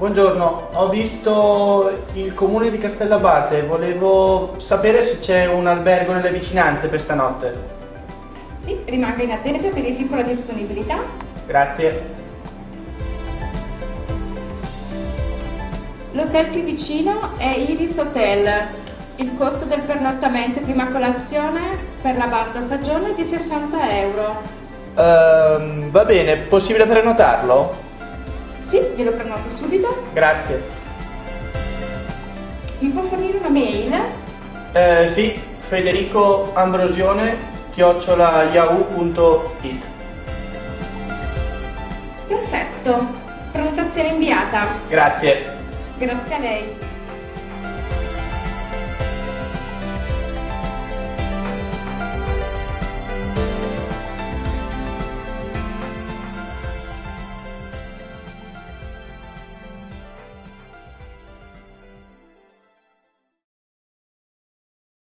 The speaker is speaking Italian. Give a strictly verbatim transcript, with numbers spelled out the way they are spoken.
Buongiorno, ho visto il comune di Castellabate, volevo sapere se c'è un albergo nelle vicinanze per stanotte. Sì, rimanga in attesa, verifico la disponibilità. Grazie. L'hotel più vicino è Iris Hotel. Il costo del pernottamento prima colazione per la bassa stagione è di sessanta euro. Uh, va bene, possibile prenotarlo? Sì, glielo prenoto subito. Grazie. Mi può fornire una mail? Eh, sì, Federico Ambrosione chiocciola yahoo punto it. Perfetto, prenotazione inviata. Grazie. Grazie a lei.